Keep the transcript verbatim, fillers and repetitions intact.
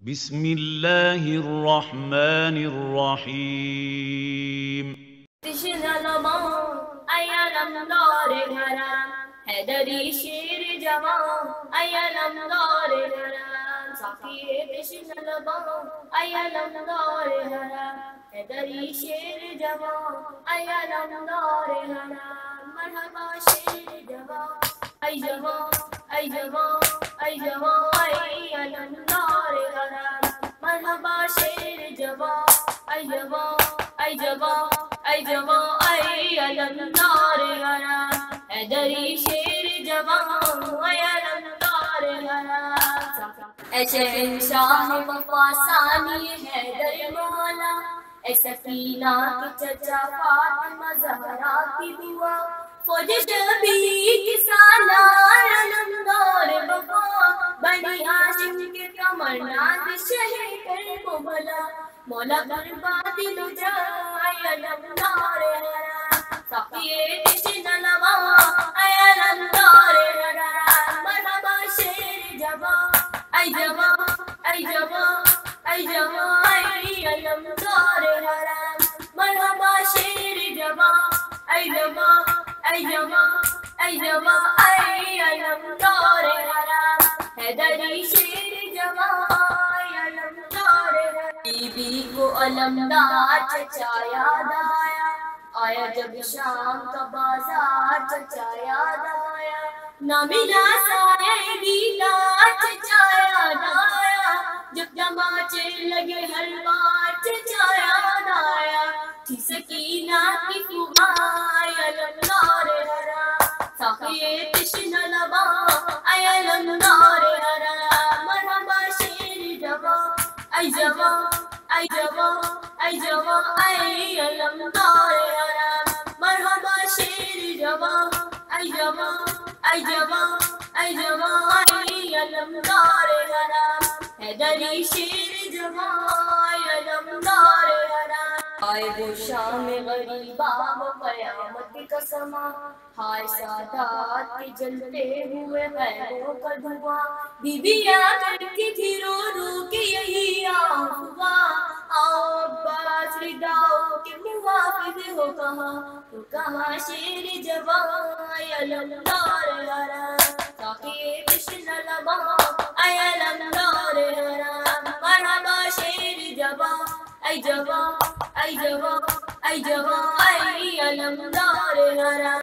بسم الله الرحمن الرحیم. تشنه لبان ایالم دار گرم حیدری شیر جوان ایالم دار گرم ساقی تشنه لبان ایالم دار گرم حیدری شیر جوان ایالم دار گرم مرحبا شیر جوان ای جوان ای جوان ای جوان ایالم دار گرم مرحبا شیر جوان ای جوان ای جوان ای جوان ای علمدار گرم حیدری شیر جوان ای علمدار گرم اے شہنشاہ وفا ثانی حیدر مولا اے سکینہ کی چچا فاطمہ زہرا کی بوا فوج شبیہ کی سالار علمدار وفا بنی ہاشم کے قمر ناز شہ کرب و بلا مولا برباد لو جائے علمدار گرم ساقی تشنه لبان اے علمدار گرم مرحبا شیر جوان ای جوان ای جوان ای جوان ای علمدار گرم مرحبا شیر جوان ای جوان ای جوان ای جوان ای علمدار گرم حیدری شیر جوان علمدار گرم بی بی کو علمدار چچا یاد آیا آیا جب شام کا بازار چچا یاد آیا نہ ملا سایہ دیدار چچا یاد آیا جب تماچے لگے ہر بار چچا یاد آیا تھی سکینہ کی فغان علمدار گرم ساقی تشنه لبان ای علمدار گرم مرحبا شیر جوان ای جوان ای جوان ای جوان ای علمدار گرم مرحبا شیر جوان ای جوان ای جوان ای جوان ای علمدار گرم حیدری شیر جوان علمدار گرم آئے وہ شام غریبا وہ قیامت کا سما ہائے سادات کے جلتے ہوئے خیروں کا دھواں بی بی آ کر کے تھی رو رو کے یہی آہوا آؤ عباس رداؤ کے محافظ ہو کہاں تو کہاں شیر جوان علمدار گرم ساقی تشنه لبان ای علمدار گرم مرحبا شیر جوان ای جوان ای جوان ای جوان ای علمدار گرم